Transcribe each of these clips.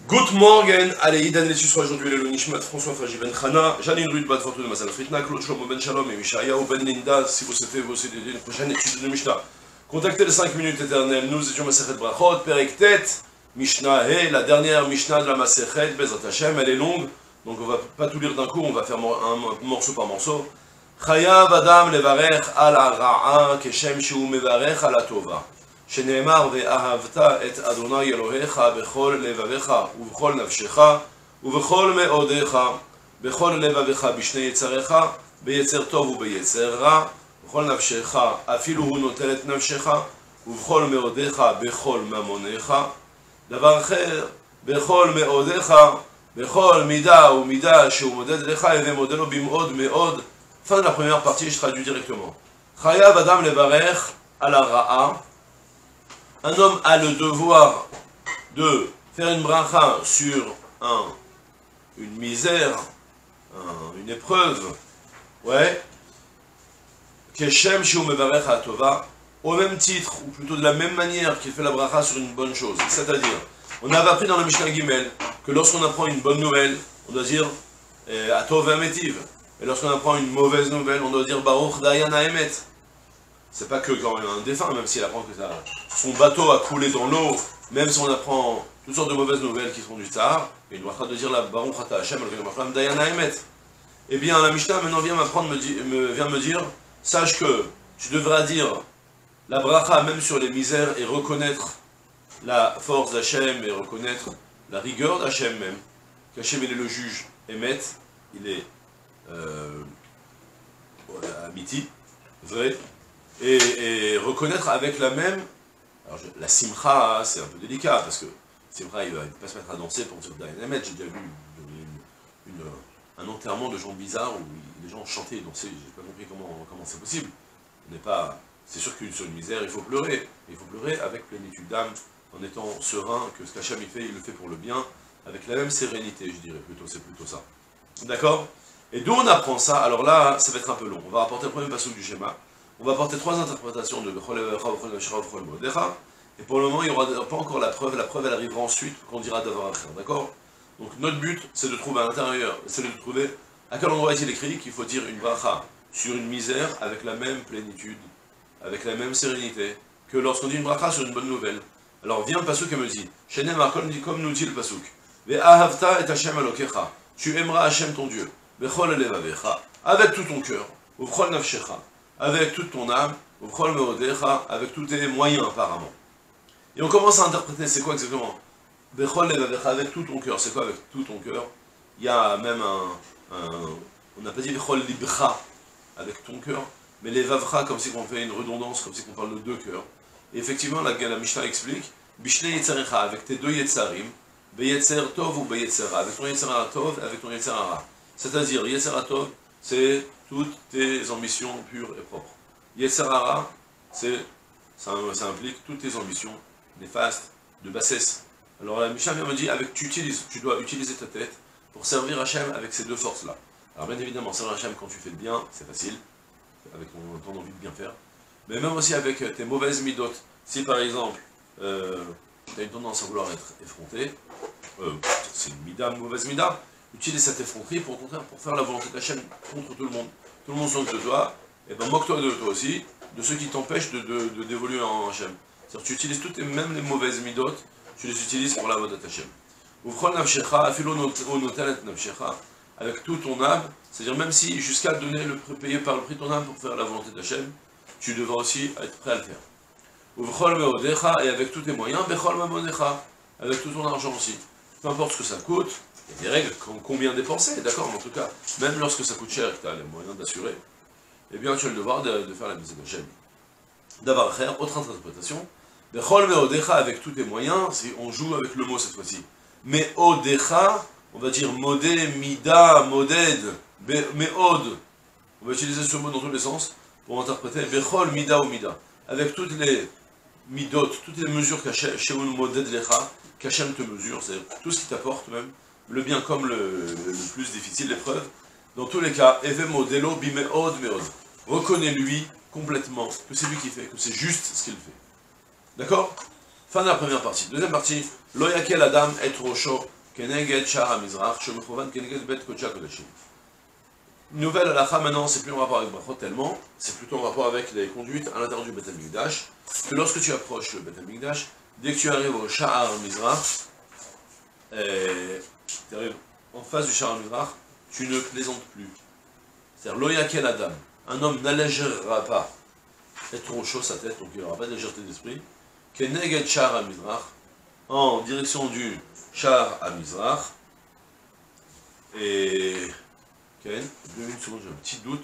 Good morning, allez, Idan Lessus aujourd'hui le Nishmat François Faji Ben Khana, Janine Ruud Bad Fortune Masal Fritna, Claude Shlomo Ben Shalom et Mishayahu Ben Linda. Si vous souhaitez vous aider une prochaine étude de Mishnah, contactez les 5 minutes éternelles. Nous étions Masechet Brachot, Perek Tet, Mishnah He, la dernière Mishnah de la Masechet, Bezrat Hashem, elle est longue, donc on va pas tout lire d'un coup, on va faire un morceau par morceau. Chayav Adam Levarech al Ra'a, Keshem Shu Mevarech al Tova. שנאמר ואהבת את אדוני אלוהיך בכל לבביך ובכל נפשך ובכל מאודיך בכל לבביך בשני יצריך ביצר טוב וביצר רע בכל נפשך אפילו הוא נוטל את נפשך ובכל מאודיך בכל ממונך דבר אחר בכל מאודיך בכל מידה ומידה שהוא מודד לך ומודד לו במאוד מאוד. Fin de la première partie, je traduis directement. חייב אדם לברך על הרעה. Un homme a le devoir de faire une bracha sur une misère, une épreuve, ouais, Keshem Shu Mevarech HaTova, au même titre, ou plutôt de la même manière qu'il fait la bracha sur une bonne chose. C'est-à-dire, on avait appris dans le Mishnah Gimel que lorsqu'on apprend une bonne nouvelle, on doit dire Atov Ametiv. Et lorsqu'on apprend une mauvaise nouvelle, on doit dire Baruch Dayan Haemet. C'est pas que quand il y a un défunt, même s'il apprend que son bateau a coulé dans l'eau, même si on apprend toutes sortes de mauvaises nouvelles qui sont du Tsar, et il doit de dire la Baruch Ata Hashem, Dayan Haemet. Eh bien, la Mishnah maintenant vient me dire, sache que tu devras dire la bracha même sur les misères et reconnaître la force d'Hachem et reconnaître la rigueur d'Hachem même. Qu'Hachem il est le juge, Emet, il est Amiti, vrai. Et reconnaître avec la même, alors la simcha c'est un peu délicat parce que simcha il va pas se mettre à danser pour dire Dayan Haemet. J'ai déjà vu un enterrement de gens bizarres où les gens chantaient et dansaient, j'ai pas compris comment c'est possible. On n'est pas, c'est sûr qu'une seule misère, il faut pleurer avec plénitude d'âme, en étant serein que ce qu'Hachem il fait, il le fait pour le bien, avec la même sérénité, je dirais plutôt, c'est plutôt ça. D'accord? Et d'où on apprend ça? Alors là, ça va être un peu long. On va rapporter le premier passage du schéma. On va apporter 3 interprétations de Bechol Levavecha, Bechol Nafshecha, Bechol Meodecha, et pour le moment, il n'y aura pas encore la preuve elle arrivera ensuite, qu'on dira d'avoir à faire, d'accord? Donc notre but, c'est de trouver à l'intérieur, c'est de trouver à quel endroit est-il écrit qu'il faut dire une bracha sur une misère avec la même plénitude, avec la même sérénité, que lorsqu'on dit une bracha sur une bonne nouvelle. Alors vient le pasuk et me dit, Shenemar, comme nous dit le pasuk, Ve'ahavta et Hashem Elokecha, tu aimeras Hashem ton Dieu, Bechol Levavecha, avec tout ton cœur, Bechol Nafshecha, avec toute ton âme, avec tous tes moyens apparemment. Et on commence à interpréter, c'est quoi exactement? Avec tout ton cœur, c'est quoi avec tout ton cœur? Il y a même on n'a pas dit Bechol Libcha, avec ton cœur, mais les Vavcha, comme si on fait une redondance, comme si on parle de 2 cœurs. Et effectivement, la Mishnah explique, Bishne Yetzarecha, avec tes 2 Yetzarim, Beyetzer Tov ou Beyetzer Ra, avec ton Yetzer Tov et avec ton Yetzer Ra. C'est-à-dire, Yetzer Tov, c'est toutes tes ambitions pures et propres. Yetzer Hara, ça implique toutes tes ambitions néfastes, de bassesse. Alors la Mishnah me dit, tu dois utiliser ta tête pour servir Hachem avec ces 2 forces-là. Alors bien évidemment, servir Hachem quand tu fais le bien, c'est facile, avec ton envie de bien faire, mais même aussi avec tes mauvaises midotes. Si par exemple, tu as une tendance à vouloir être effronté, c'est une mida, mauvaise mida, utilise cette effronterie pour faire la volonté d'Hachem contre tout le monde. Tout le monde s'en de toi, et ben moque-toi de toi aussi, de ceux qui t'empêchent de d'évoluer en Hachem. C'est-à-dire tu utilises toutes même les mauvaises midotes, tu les utilises pour la volonté d'Hachem. Uvchol nafshecha, afilo notelet nafshecha, avec tout ton âme, c'est-à-dire même si jusqu'à payer par le prix ton âme pour faire la volonté d'Hachem, tu devras aussi être prêt à le faire. Uvchol meodecha, et avec tous tes moyens, bechol mamonecha, avec tout ton argent aussi. Peu importe ce que ça coûte, il y a des règles, combien dépenser, d'accord, mais en tout cas, même lorsque ça coûte cher et que tu as les moyens d'assurer, eh bien tu as le devoir de faire la mise d'Hachem. D'avoir faire, autre interprétation, Bechol meodecha, avec tous tes moyens, si on joue avec le mot cette fois-ci. Meodecha, on va dire modé, mida, moded, meod, on va utiliser ce mot dans tous les sens, pour interpréter Bechol mida ou mida, avec toutes les midot, toutes les mesures qu'Hachem moded lecha, qu'Hachem te mesure, c'est-à-dire tout ce qui t'apporte même, le bien comme le plus difficile, l'épreuve. Dans tous les cas, Eve modelo bimeod meod. Reconnais-lui complètement que c'est lui qui fait, que c'est juste ce qu'il fait. D'accord? Fin de la première partie. Deuxième partie, Loyakel Adam et Rocho Keneged Shar HaMizrach, Shemechovan Keneged Bet Kodesh Kodashim. Nouvelle halakha, maintenant, c'est plus en rapport avec Brachot tellement, c'est plutôt en rapport avec les conduites à l'intérieur du Beth HaMikdash, que lorsque tu approches le Beth HaMikdash, dès que tu arrives au Sha'ar HaMizrach, tu arrives en face du Sha'ar HaMizrach, tu ne plaisantes plus. C'est-à-dire, Lo Yakel Adam, un homme n'allégera pas être chaud sa tête, donc il n'aura pas de légèreté d'esprit, Keneged Sha'ar HaMizrach, en direction du Sha'ar HaMizrach, et... Ken, 2 secondes, j'ai un petit doute.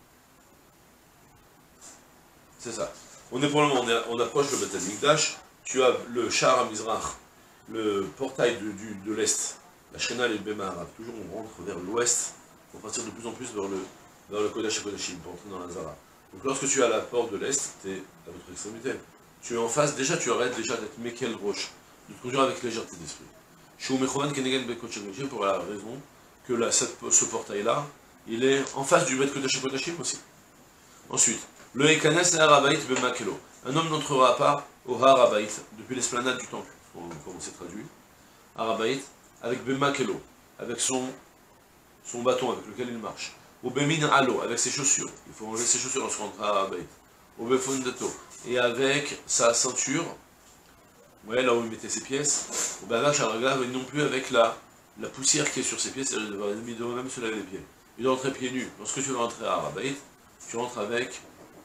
C'est ça. On est pour le moment, on approche le Beth HaMikdash, tu as le Sha'ar HaMizrach, le portail de l'Est, la Shekhinah et le Bema Arabe. Toujours on rentre vers l'Ouest, pour partir de plus en plus vers le Kodesh HaKodashim, pour entrer dans la Zara. Donc lorsque tu es à la porte de l'Est, tu es à votre extrémité. Tu es en face, déjà tu arrêtes déjà d'être Mekel Roche, de te conduire avec légèreté d'esprit. Shou Mechovan Kenegen Bet Kodesh HaKodashim, pour la raison que ce portail-là, il est en face du Bet Kodesh HaKodashim aussi. Ensuite, le Ekanes et Harabait Bemakelo. Un homme n'entrera pas au Harabait, depuis l'esplanade du temple, comme c'est traduit. Harabait, avec Bemakelo, avec son bâton avec lequel il marche. Ou Bemin Alo, avec ses chaussures. Il faut enlever ses chaussures lorsqu'on entre à Harabait. Ou Befundato, et avec sa ceinture, ouais, là où il mettait ses pièces. Ou Bavach Sharagav, et non plus avec la poussière qui est sur ses pieds, c'est-à-dire qu'il doit même se laver les pieds. Il doit rentrer pieds nus. Lorsque tu vas rentrer à Harabait, tu rentres avec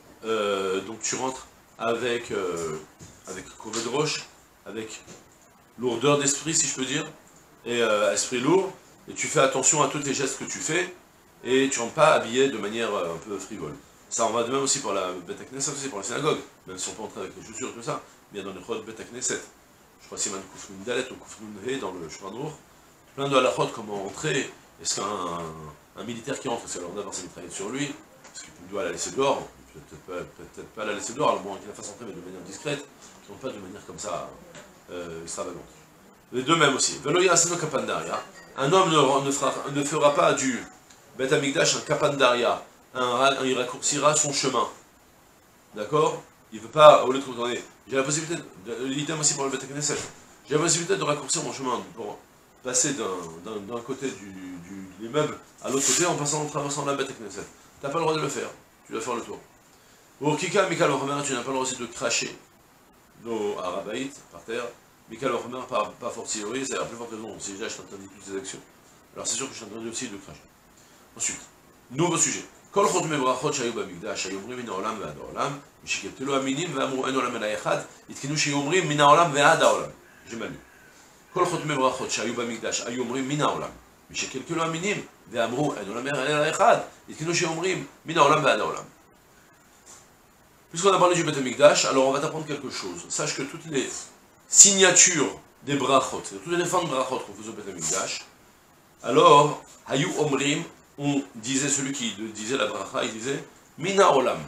Koved Roche, avec lourdeur d'esprit, si je peux dire, et esprit lourd, et tu fais attention à tous les gestes que tu fais, et tu ne rentres pas habillé de manière un peu frivole. Ça en va de même aussi pour la Beth HaKnesset, aussi pour la synagogue, même si on peut entrer avec les chaussures et tout ça, bien dans le Chod Beth HaKnesset. Je crois que c'est même Kufnun Dalet ou Kufnun He dans le Shulchan, plein de halachot, comment entrer. Est-ce qu'un militaire qui rentre, c'est alors d'avoir sa mitraillette sur lui, est-ce qu'il doit la laisser dehors? Peut-être pas la laisser dehors, à moins qu'il la fasse entrer, mais de manière discrète, qui non pas de manière comme ça extravagante. Les deux mêmes aussi. Veloya Aseno Kapandaria. Un homme ne fera pas du Beth HaMikdash un Kapandaria. Il raccourcira son chemin. D'accord? Il ne veut pas, au lieu de retourner. J'ai la possibilité, l'idem aussi pour le Beth HaKnesset, j'ai la possibilité de raccourcir mon chemin pour passer d'un côté de l'immeuble à l'autre côté en traversant la Beth HaKnesset. Tu n'as pas le droit de le faire. Tu dois faire le tour. Pour Kika, Mikal Ochomer, tu n'as pas le droit aussi de cracher nos Harabait par terre. Mikal Ochomer, pas fortiori, c'est la plus forte raison. Si déjà je t'interdis toutes ces actions. Alors c'est sûr que je t'interdis aussi de cracher. Ensuite, nouveau sujet. Kol Chotme Brachot Shayu Bamikdash, Hayomrim Min Haolam Ve'ad Haolam, Mishiketelu Aminim Ve'amru En Olam El Echad, Itkenu Sheyomrim Min Haolam Ve'ad Haolam. J'ai mal lu. Kol Chotme Brachot Shayu Bamikdash, Hayomrim Min Haolam, Mishiketelu Aminim Ve'amru En Olam El Echad, Itkenu Sheyomrim Min Haolam Ve'ad Haolam. Puisqu'on a parlé du Beth HaMikdash, alors on va t'apprendre quelque chose. Sache que toutes les signatures des brachot, toutes les formes de brachot qu'on faisait au Beth HaMikdash, alors, Hayu Omrim, on disait, celui qui disait la bracha, il disait Mina Olam.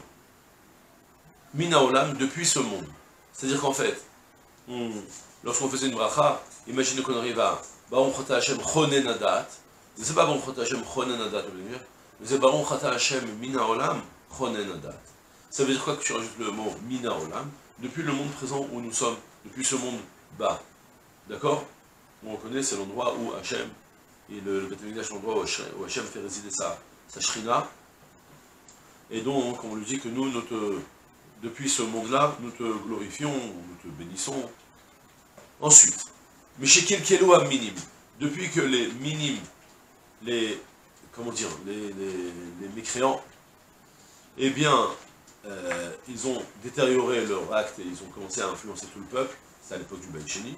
Mina Olam, depuis ce monde. C'est-à-dire qu'en fait, lorsqu'on faisait une bracha, imaginez qu'on arrive à Baruch Ata Hashem Chonen Adat. C'est pas Baruch Ata Hashem Chonen Adat, mais c'est Baruch Ata Hashem Mina Olam Chonen Adat. Ça veut dire quoi que tu rajoutes le mot Mina Olam, depuis le monde présent où nous sommes, depuis ce monde bas. D'accord? On reconnaît, c'est l'endroit où Hashem, et le Beth HaMikdash, l'endroit où Hashem fait résider sa Shrina. Et donc, on lui dit que nous, depuis ce monde-là, nous te glorifions, nous te bénissons. Ensuite, Meshekil Kelo Minim, depuis que les minimes, les mécréants, eh bien, ils ont détérioré leur acte et ils ont commencé à influencer tout le peuple, c'est à l'époque du Beit Sheni.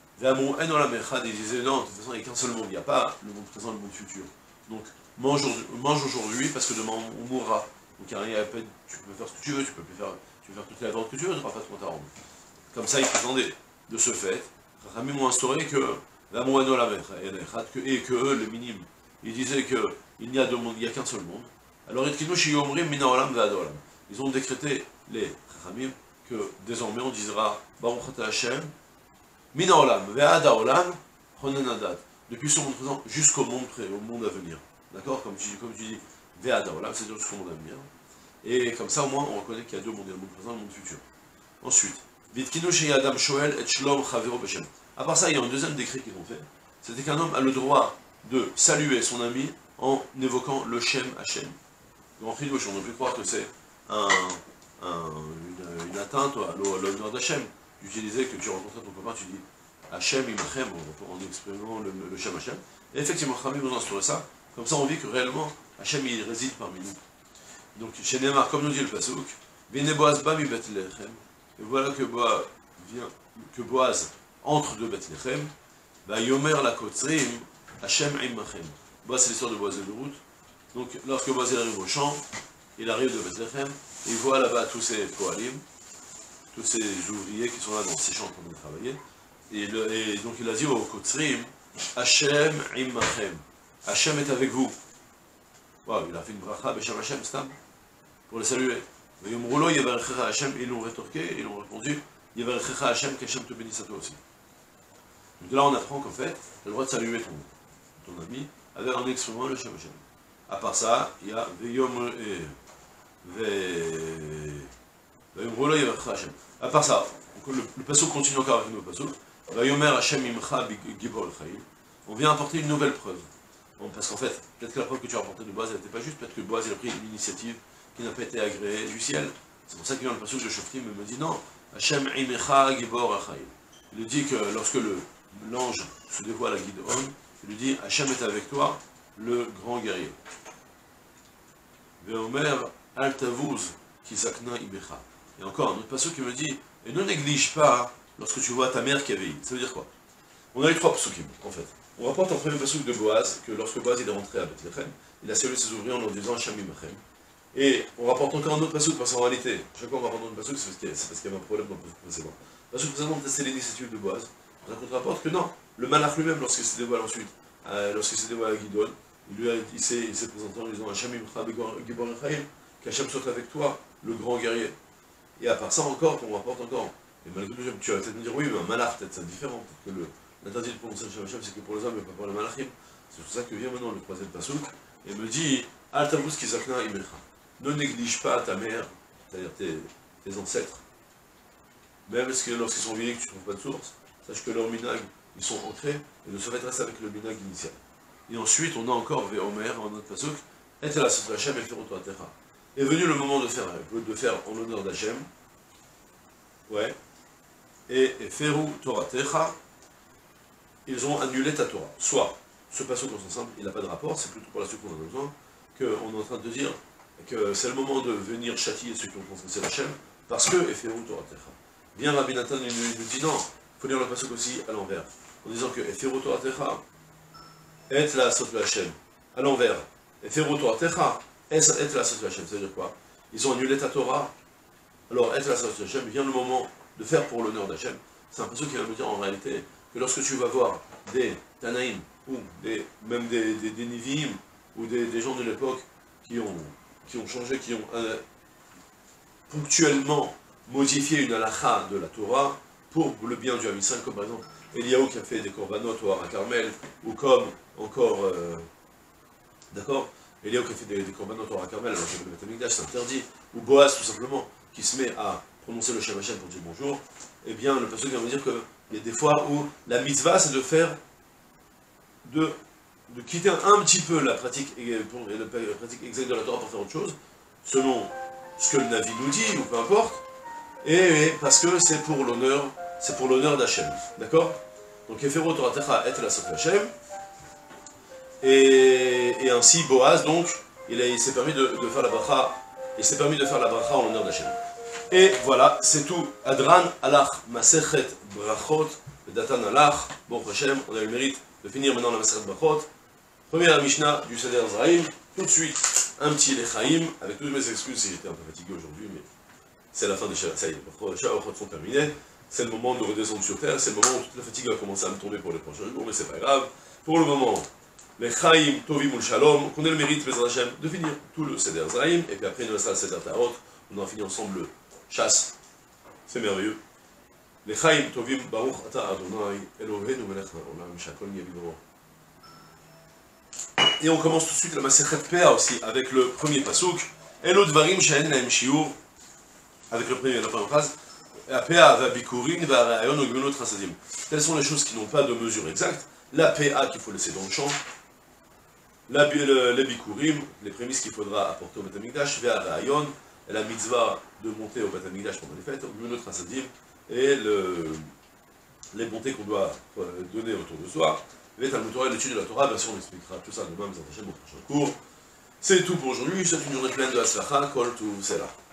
Ils disaient non, de toute façon il n'y a qu'un seul monde, il n'y a pas le monde présent et le monde futur. Donc mange aujourd'hui parce que demain on mourra. Donc il n'y a rien à peine, tu peux faire ce que tu veux, tu peux faire toutes les ventes que tu veux, tu n'auras pas de compte à rendre. Comme ça ils prétendaient. De ce fait, Rami m'ont instauré que et que les minimes, ils disaient qu'il n'y a deux mondes, il n'y a qu'un seul monde. Alors ils ont décrété les Rachamim que désormais on dira Baruch Ata Hashem Min Haolam Ve'ad Haolam Chonen Adat, depuis ce monde présent jusqu'au monde à venir. D'accord? Comme tu dis Ve'ad Haolam, c'est-à-dire jusqu'au monde à venir. Et comme ça au moins on reconnaît qu'il y a deux mondes, il y a le monde présent et le monde futur. Ensuite, Vitkinu Sheyadam Shoel et Shlom Chavero Beshem. À part ça, il y a un deuxième décret qu'ils ont fait, c'était qu'un homme a le droit de saluer son ami en évoquant le Shem Hachem. Grand Chidouche, on ne peut croire que c'est une atteinte à l'honneur d'Hachem. Tu disais que tu rencontrais ton copain, tu dis Hachem Imachem, en exprimant le Shem Hachem. Et effectivement, Khamim nous a instauré ça. Comme ça, on vit que réellement, Hachem, il réside parmi nous. Donc, chez Neymar, comme nous dit le Passouk, Vene Boaz ba mi Bethléem. Et voilà que Boaz entre de Bethléem. Bah, Yomer la Kotzrim, Hachem Imachem. Boaz, c'est l'histoire de Boaz et de Ruth. Donc, lorsque Boaz arrive au champ, il arrive de Bethléem, et il voit là-bas tous ces Kohalim, tous ces ouvriers qui sont là dans ces champs en train de travailler. Et donc, il a dit au Kotzrim, Hachem Imachem. Hachem est avec vous. Wow, il a fait une bracha, Beshem Hachem, Stam, pour le saluer. Et ils l'ont rétorqué, ils l'ont répondu, Yevarechecha Hachem, qu'Hachem te bénisse à toi aussi. Donc là, on apprend qu'en fait, tu as le droit de saluer ton ami avec en exprimant le Shem Hachem. À part ça, il y a à part ça, le passouk continue encore avec nous, le passouk. On vient apporter une nouvelle preuve. Bon, parce qu'en fait, peut-être que la preuve que tu as apportée de Boaz, elle n'était pas juste, peut-être que Boaz il a pris une initiative qui n'a pas été agréée du ciel. C'est pour ça qu'il vient le passouk de Shoftim me dit non, Hashem Imecha Gibor Achaïl. Il lui dit que lorsque l'ange se dévoile à Gideon, il lui dit Hashem est avec toi, le grand guerrier. Veomer Al Tavuz Kizakna Imecha. Et encore un autre passouk qui me dit et ne néglige pas lorsque tu vois ta mère qui a vieilli. Ça veut dire quoi? On a eu trois pasukim, en fait. On rapporte en premier passouk de Boaz, que lorsque Boaz est rentré à Bethléem, il a salué ses ouvriers en leur disant Hachem Imachem. Et on rapporte encore un autre passouk, parce qu'en réalité, chaque fois qu'on rapporte un autre passouk, c'est parce qu'il y avait un problème dans le passouk précédent. Le passouk précédent, c'est l'initiative de Boaz. On rapporte que non, le malach lui-même, lorsqu'il s'est dévoilé ensuite, lorsqu'il s'est dévoilé à Gideon, il s'est présenté en disant Hachem Imachem Gibor Achaïl, qu'Hachem soit avec toi, le grand guerrier. Et à part ça encore, on rapporte encore. Et malgré tout, tu vas peut-être me dire, oui, mais un malach, peut-être c'est différent. Peut-être que l'interdit de prononcer le Shem Hachem, c'est que pour les hommes, mais pas pour les malachim. C'est pour ça que vient maintenant le troisième passouk, et me dit, Al Tavuz Kizakna Imelcha. Ne néglige pas ta mère, c'est-à-dire tes ancêtres. Même lorsqu'ils sont vieillis, que tu ne trouves pas de source, sache que leurs minag, ils sont ancrés, et de ce fait, reste avec le minag initial. Et ensuite, on a encore Veomer, en notre passouk, Et la Sot Hachem et Feroto Atecha. Est venu le moment de faire en l'honneur d'Hachem. Ouais. Et Ferou Torah Techa, ils ont annulé ta Torah. Soit, ce passage dans son simple, il n'a pas de rapport, c'est plutôt pour la suite qu'on en a besoin, qu'on est en train de dire que c'est le moment de venir châtier ceux qui ont transgressé Hachem, parce que Ferou Torah Techa. Bien Rabbi Nathan il nous dit non, il faut lire le passage aussi à l'envers, en disant que Ferou Torah Techa, et la Sot Hachem, à l'envers, Ferou Torah Techa, et la Sot Hachem, ça veut dire quoi? Ils ont annulé ta Torah, alors et la Sot Hachem, vient le moment de faire pour l'honneur d'Hachem. C'est un peu ce qui va me dire en réalité que lorsque tu vas voir des Tanaïm, ou même des Niviim, ou des gens de l'époque qui ont changé, qui ont ponctuellement modifié une halakha de la Torah pour le bien du Ham Yisraël, comme par exemple Eliyahu qui a fait des korbanot au Hara Carmel, ou comme encore, d'accord, Eliyahu qui a fait des korbanot au Hara Carmel, alors que le Beth Amikdash c'est interdit, ou Boaz tout simplement, qui se met à prononcer le Shem Hachem pour dire bonjour, eh bien le pasteur vient me dire qu'il y a des fois où la mitzvah c'est de quitter un petit peu la pratique exacte de la Torah pour faire autre chose, selon ce que le Navi nous dit, ou peu importe, et parce que c'est pour l'honneur d'Hachem, d'accord? Donc Efero Torah Techa et la Sot Hachem, et ainsi Boaz donc, il s'est permis de faire la bracha, en l'honneur d'Hachem. Et voilà, c'est tout. Adran alach masechet brachot, datan alach, bon Hachem, on a eu le mérite de finir maintenant la masechet brachot. Première Mishnah du Seder Zraïm, tout de suite un petit Lechaïm, avec toutes mes excuses si j'étais un peu fatigué aujourd'hui, mais c'est la fin des Shabbat, ça y est, les Shabbat sont terminés, c'est le moment de redescendre sur terre, c'est le moment où toute la fatigue va commencer à me tomber pour les prochains jours, mais c'est pas grave. Pour le moment, Lechaïm, Tovim ou Shalom, qu'on ait le mérite, Bezrat Hashem, de finir tout le Seder Zraïm, et puis après, nous restera le Seder Tarot, on en finit ensemble le chasse, c'est merveilleux. Lechaïm, Tovim, Baruch, Ata Adonai, Eloheinu Melech Haolam, Shakol Yevivro. Et on commence tout de suite la Masechet Pea aussi, avec le premier pasouk, Elo Dvarim She'en Lahem Shiur, avec la première phrase, Pea va Bikurin va Ra'ayon Ogmenot Chasadim. Telles sont les choses qui n'ont pas de mesure exacte, la PA qu'il faut laisser dans le champ, les bikurim, les prémices qu'il faudra apporter au Beth Amikdash, vers Rayon, et la mitzvah de monter au Beth Amikdash pendant les fêtes, Munot Chasadim, et les bontés qu'on doit donner autour de soi. Et Talmud Torah, l'étude de la Torah, bien sûr on expliquera tout ça demain, mais en prochain cours. C'est tout pour aujourd'hui, c'est une journée pleine de Hatzlacha, Kol Tuv Selah.